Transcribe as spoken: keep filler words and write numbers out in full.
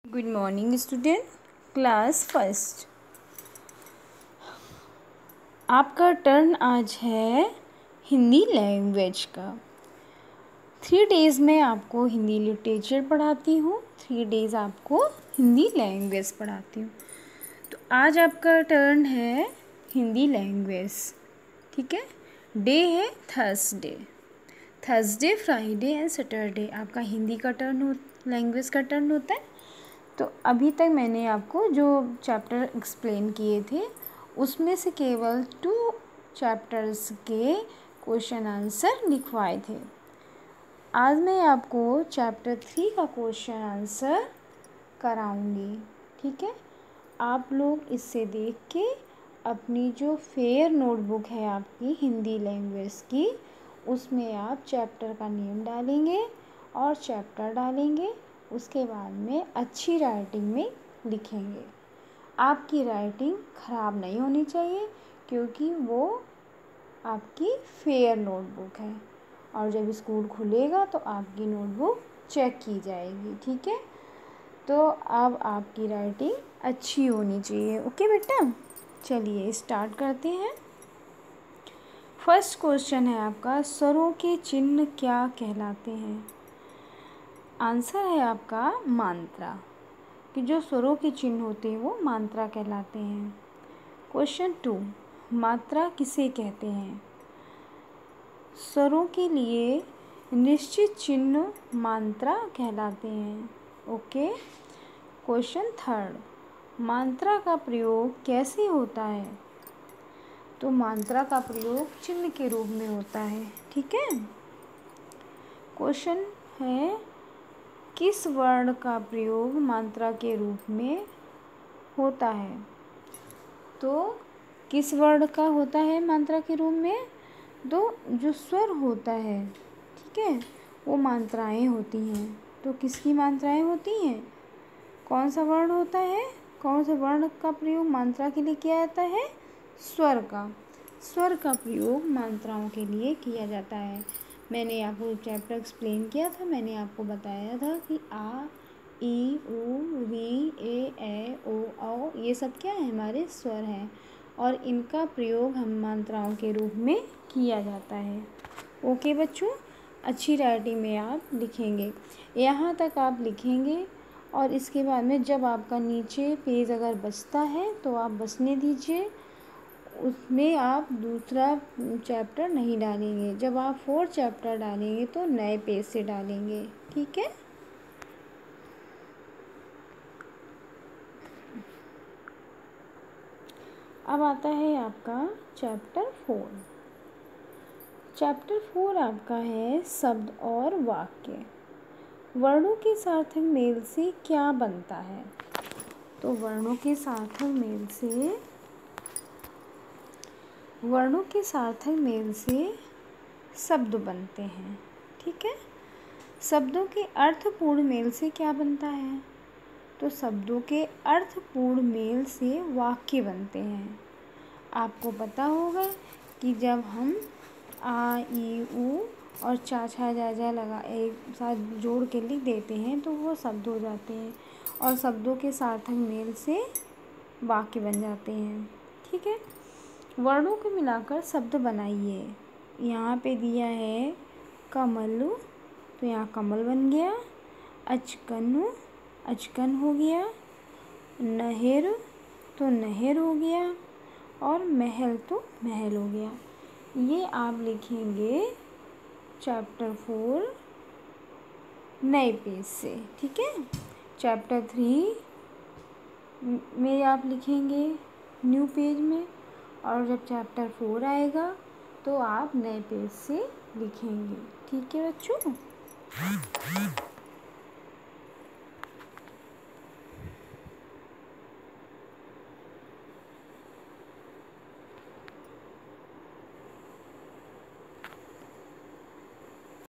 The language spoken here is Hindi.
Good morning student, class first. आपका टर्न आज है हिंदी लैंग्वेज का। थ्री डेज़ में आपको हिंदी लिटरेचर पढ़ाती हूँ, थ्री डेज़ आपको हिंदी लैंग्वेज पढ़ाती हूँ। तो आज आपका टर्न है हिंदी लैंग्वेज, ठीक है। डे है Thursday, Thursday Friday and Saturday आपका हिंदी का टर्न हो, लैंग्वेज का टर्न होता है। तो अभी तक मैंने आपको जो चैप्टर एक्सप्लेन किए थे उसमें से केवल टू चैप्टर्स के क्वेश्चन आंसर लिखवाए थे। आज मैं आपको चैप्टर थ्री का क्वेश्चन आंसर कराऊंगी, ठीक है। आप लोग इससे देख के अपनी जो फेयर नोटबुक है आपकी हिंदी लैंग्वेज की, उसमें आप चैप्टर का नेम डालेंगे और चैप्टर डालेंगे। उसके बाद में अच्छी राइटिंग में लिखेंगे। आपकी राइटिंग ख़राब नहीं होनी चाहिए क्योंकि वो आपकी फेयर नोटबुक है और जब स्कूल खुलेगा तो आपकी नोटबुक चेक की जाएगी, ठीक है। तो अब आपकी राइटिंग अच्छी होनी चाहिए, ओके बेटा। चलिए स्टार्ट करते हैं। फर्स्ट क्वेश्चन है आपका, स्वरों के चिन्ह क्या कहलाते हैं। आंसर है आपका मात्रा, कि जो स्वरों के चिन्ह होते हैं वो मात्रा कहलाते हैं। क्वेश्चन टू, मात्रा किसे कहते हैं। स्वरों के लिए निश्चित चिन्ह मात्रा कहलाते हैं, ओके। क्वेश्चन थर्ड, मात्रा का प्रयोग कैसे होता है। तो मात्रा का प्रयोग चिन्ह के रूप में होता है, ठीक है। क्वेश्चन है, किस वर्ण का प्रयोग मात्रा के रूप में होता है। तो किस वर्ण का होता है मात्रा के रूप में। तो जो स्वर होता है, ठीक है, वो मात्राएं होती हैं। तो किसकी मात्राएं होती हैं, कौन सा वर्ण होता है, कौन सा वर्ण का प्रयोग मात्रा के लिए किया जाता है। स्वर का स्वर का प्रयोग मात्राओं के लिए किया जाता है। मैंने आपको चैप्टर एक्सप्लेन किया था, मैंने आपको बताया था कि आ, ई, उ, री, ए, ए, ओ, औ ये सब क्या है, हमारे स्वर हैं और इनका प्रयोग हम मात्राओं के रूप में किया जाता है। ओके बच्चों, अच्छी राइटिंग में आप लिखेंगे, यहाँ तक आप लिखेंगे और इसके बाद में जब आपका नीचे पेज अगर बचता है तो आप बचने दीजिए, उसमें आप दूसरा चैप्टर नहीं डालेंगे। जब आप फोर्थ चैप्टर डालेंगे तो नए पेज से डालेंगे, ठीक है। अब आता है आपका चैप्टर फोर। चैप्टर फोर आपका है शब्द और वाक्य। वर्णों के सार्थक मेल से क्या बनता है। तो वर्णों के सार्थक मेल से वर्णों के सार्थक मेल से शब्द बनते हैं, ठीक है। शब्दों के अर्थपूर्ण मेल से क्या बनता है। तो शब्दों के अर्थपूर्ण मेल से वाक्य बनते हैं। आपको पता होगा कि जब हम आ, ई, उ और चा, छा, जा, जा लगा एक साथ जोड़ के लिख देते हैं तो वो शब्द हो जाते हैं और शब्दों के सार्थक मेल से वाक्य बन जाते हैं, ठीक है। वर्णों को मिलाकर शब्द बनाइए। यहाँ पे दिया है कमल, तो यहाँ कमल बन गया। अचकन, अचकन हो गया। नहर, तो नहर हो गया और महल, तो महल हो गया। ये आप लिखेंगे चैप्टर फोर नए पेज से, ठीक है। चैप्टर थ्री में आप लिखेंगे न्यू पेज में और जब चैप्टर फोर आएगा तो आप नए पेज से लिखेंगे, ठीक है बच्चों।